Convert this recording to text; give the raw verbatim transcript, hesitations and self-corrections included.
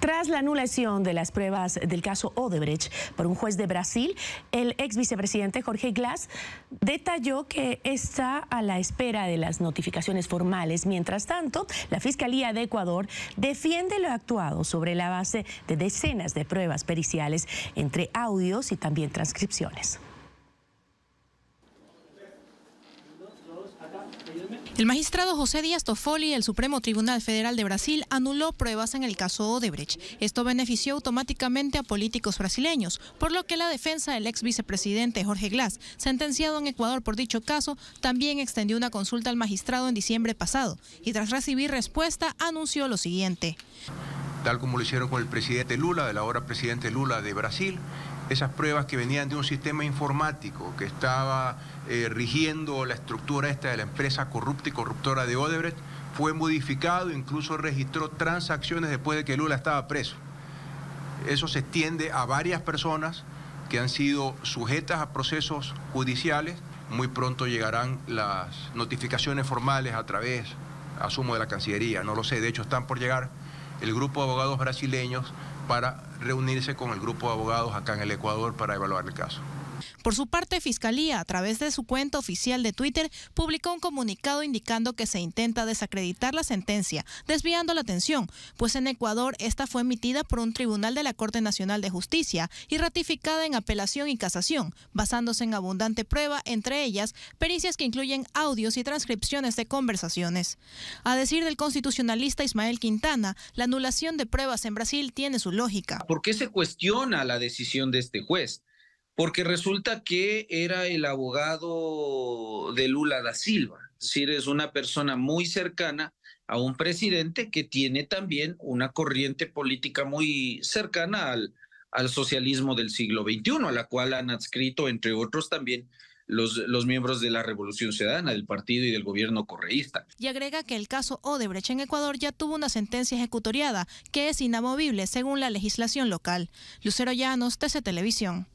Tras la anulación de las pruebas del caso Odebrecht por un juez de Brasil, el ex vicepresidente Jorge Glass detalló que está a la espera de las notificaciones formales. Mientras tanto, la Fiscalía de Ecuador defiende lo actuado sobre la base de decenas de pruebas periciales, entre audios y también transcripciones. El magistrado José Díaz Toffoli del Supremo Tribunal Federal de Brasil anuló pruebas en el caso Odebrecht. Esto benefició automáticamente a políticos brasileños, por lo que la defensa del ex vicepresidente Jorge Glass, sentenciado en Ecuador por dicho caso, también extendió una consulta al magistrado en diciembre pasado y tras recibir respuesta anunció lo siguiente. Tal como lo hicieron con el presidente Lula, del ahora presidente Lula de Brasil, esas pruebas que venían de un sistema informático que estaba eh, rigiendo la estructura esta de la empresa corrupta y corruptora de Odebrecht, fue modificado, incluso registró transacciones después de que Lula estaba preso. Eso se extiende a varias personas que han sido sujetas a procesos judiciales. Muy pronto llegarán las notificaciones formales a través, asumo, de la Cancillería, no lo sé, de hecho están por llegar el grupo de abogados brasileños para reunirse con el grupo de abogados acá en el Ecuador para evaluar el caso. Por su parte, Fiscalía, a través de su cuenta oficial de Twitter, publicó un comunicado indicando que se intenta desacreditar la sentencia, desviando la atención, pues en Ecuador esta fue emitida por un tribunal de la Corte Nacional de Justicia y ratificada en apelación y casación, basándose en abundante prueba, entre ellas pericias que incluyen audios y transcripciones de conversaciones. A decir del constitucionalista Ismael Quintana, la anulación de pruebas en Brasil tiene su lógica. ¿Por qué se cuestiona la decisión de este juez? Porque resulta que era el abogado de Lula da Silva, es decir, es una persona muy cercana a un presidente que tiene también una corriente política muy cercana al, al socialismo del siglo veintiuno, a la cual han adscrito, entre otros, también los, los miembros de la Revolución Ciudadana, del partido y del gobierno correísta. Y agrega que el caso Odebrecht en Ecuador ya tuvo una sentencia ejecutoriada que es inamovible según la legislación local. Lucero Llanos, T C Televisión.